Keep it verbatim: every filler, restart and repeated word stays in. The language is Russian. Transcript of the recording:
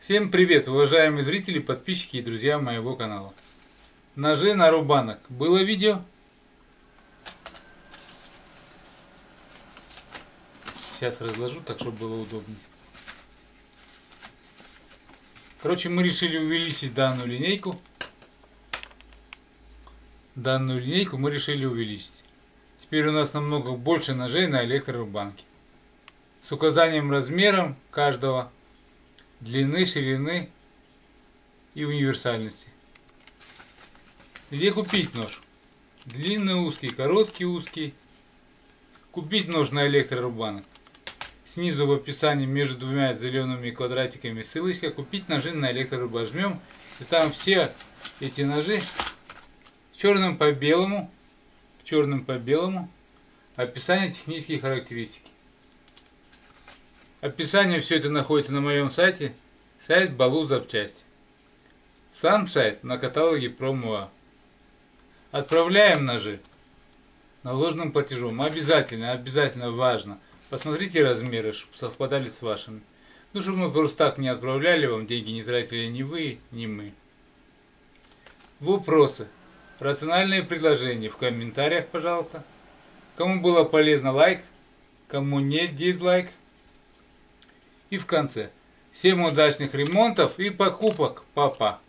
Всем привет, уважаемые зрители, подписчики и друзья моего канала. Ножи на рубанок. Было видео? Сейчас разложу, так чтобы было удобнее. Короче, мы решили увеличить данную линейку. Данную линейку мы решили увеличить. Теперь у нас намного больше ножей на электрорубанке. С указанием размером каждого, длины, ширины и универсальности. Где купить нож? Длинный узкий, короткий узкий. Купить нож на электрорубанок. Снизу в описании между двумя зелеными квадратиками ссылочка «Купить ножи на электрорубанок». Жмем, и там все эти ножи черным по белому, черным по белому, описание технические характеристики. Описание все это находится на моем сайте, сайт Балу Запчасти. Сам сайт на каталоге Промо. Отправляем ножи наложенным платежом. Обязательно, обязательно важно. Посмотрите размеры, чтобы совпадали с вашими. Ну, чтобы мы просто так не отправляли вам, деньги не тратили ни вы, ни мы. Вопросы, рациональные предложения в комментариях, пожалуйста. Кому было полезно, лайк. Кому нет, дизлайк. И в конце. Всем удачных ремонтов и покупок, папа.